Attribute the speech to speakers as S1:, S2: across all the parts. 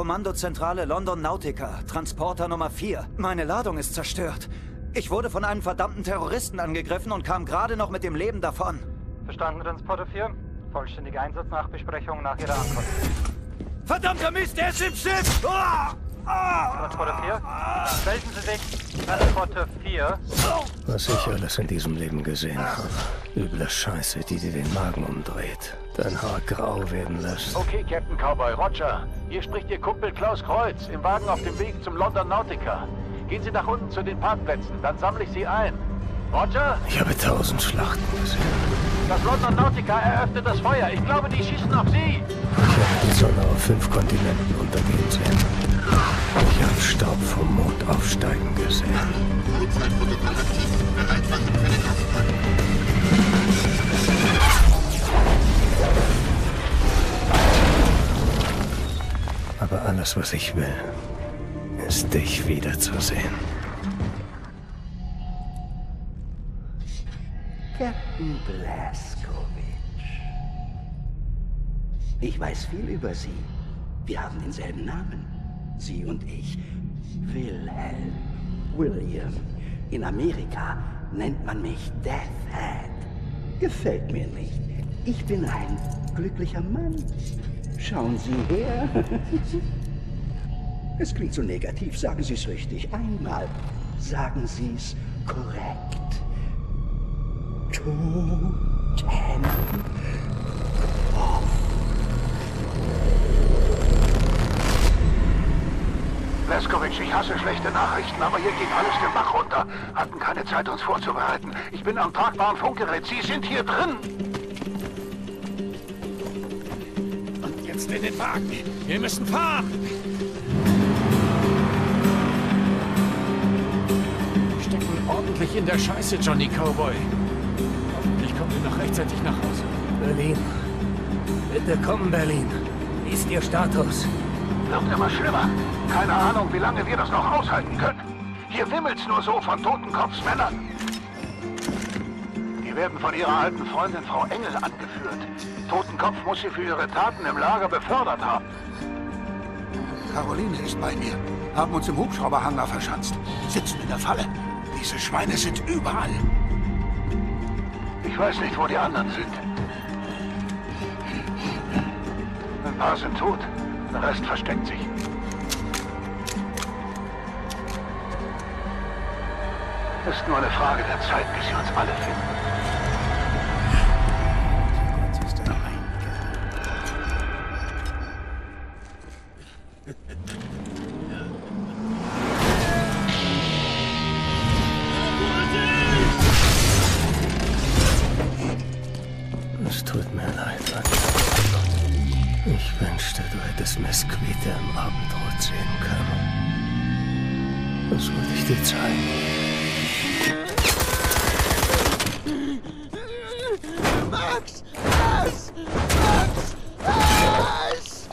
S1: Kommandozentrale London Nautica, Transporter Nummer 4. Meine Ladung ist zerstört. Ich wurde von einem verdammten Terroristen angegriffen und kam gerade noch mit dem Leben davon.
S2: Verstanden, Transporter 4. Vollständige Einsatznachbesprechung nach Ihrer Ankunft.
S1: Verdammter Mist, er ist im Schiff!
S2: Transporter 4, melden Sie sich. Transporter 4.
S3: Was ich alles in diesem Leben gesehen habe. Üble Scheiße, die dir den Magen umdreht. Dein Haar grau werden lässt.
S4: Okay, Captain Cowboy, Roger. Hier spricht Ihr Kumpel Klaus Kreuz, im Wagen auf dem Weg zum London Nautica. Gehen Sie nach unten zu den Parkplätzen, dann sammle ich Sie ein. Roger?
S3: Ich habe 1000 Schlachten gesehen.
S4: Das London Nautica eröffnet das Feuer. Ich glaube, die schießen auf Sie.
S3: Ich habe die Sonne auf 5 Kontinenten untergehen sehen. Ich habe Staub vom Mond aufsteigen gesehen.
S5: Notfallprotokoll aktiv. Bereit machen für den Abfall.
S3: Aber alles, was ich will, ist dich wiederzusehen.
S6: Captain Blazkowicz. Ich weiß viel über Sie. Wir haben denselben Namen. Sie und ich. Wilhelm. William. In Amerika nennt man mich Deathhead. Gefällt mir nicht. Ich bin ein glücklicher Mann. Schauen Sie her. Es klingt so negativ. Sagen Sie es richtig. Einmal. Sagen Sie es korrekt. Toten.
S4: Blazkowicz, ich hasse schlechte Nachrichten, aber hier ging alles den Bach runter. Hatten keine Zeit, uns vorzubereiten. Ich bin am tragbaren Funkgerät. Sie sind hier drin.
S7: Und jetzt in den Wagen. Wir müssen fahren. Wir stecken ordentlich in der Scheiße, Johnny Cowboy. Hoffentlich kommen wir noch rechtzeitig nach Hause.
S3: Berlin. Bitte komm, Berlin. Wie ist Ihr Status?
S4: Wird immer schlimmer. Keine Ahnung, wie lange wir das noch aushalten können. Hier wimmelt's nur so von Totenkopfsmännern. Die werden von ihrer alten Freundin Frau Engel angeführt. Totenkopf muss sie für ihre Taten im Lager befördert haben.
S8: Caroline ist bei mir. Haben uns im Hubschrauberhangar verschanzt. Sitzen in der Falle. Diese Schweine sind überall.
S4: Ich weiß nicht, wo die anderen sind. Ein paar sind tot. Der Rest versteckt sich. Ist nur eine Frage der Zeit, bis sie uns alle finden.
S3: Es tut mir leid, Mann. Ich wünschte, du hättest Mesquite im Abendrot sehen können. Das wollte ich dir zeigen.
S5: Max! Was? Max! Was?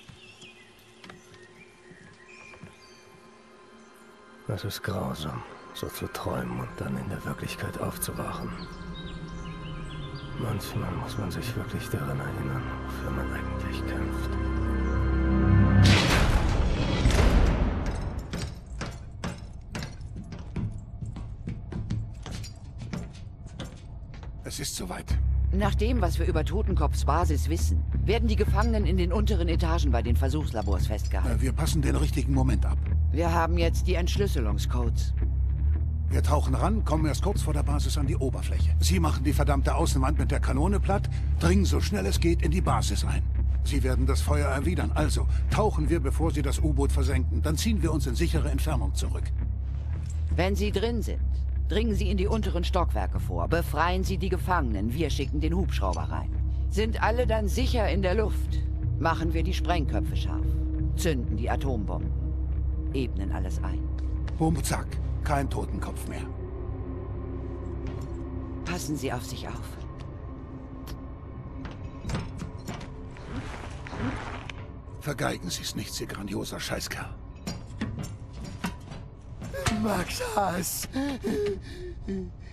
S3: Das ist grausam. So zu träumen und dann in der Wirklichkeit aufzuwachen. Manchmal muss man sich wirklich daran erinnern, wofür man eigentlich kämpft.
S8: Es ist soweit.
S9: Nach dem, was wir über Totenkopfs Basis wissen, werden die Gefangenen in den unteren Etagen bei den Versuchslabors festgehalten.
S8: Wir passen den richtigen Moment ab.
S9: Wir haben jetzt die Entschlüsselungscodes.
S8: Wir tauchen ran, kommen erst kurz vor der Basis an die Oberfläche. Sie machen die verdammte Außenwand mit der Kanone platt, dringen so schnell es geht in die Basis ein. Sie werden das Feuer erwidern. Also tauchen wir, bevor Sie das U-Boot versenken. Dann ziehen wir uns in sichere Entfernung zurück.
S9: Wenn Sie drin sind, dringen Sie in die unteren Stockwerke vor. Befreien Sie die Gefangenen. Wir schicken den Hubschrauber rein. Sind alle dann sicher in der Luft, machen wir die Sprengköpfe scharf. Zünden die Atombomben. Ebnen alles ein.
S8: Bum, zack. Kein Totenkopf mehr.
S9: Passen Sie auf sich auf.
S8: Vergeigen Sie es nicht, Sie grandioser Scheißkerl.
S3: Max Haas.